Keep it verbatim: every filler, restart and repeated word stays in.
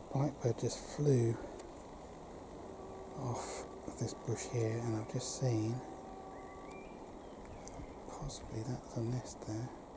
Blackbird just flew off of this bush here, and I've just seen possibly that's a nest there.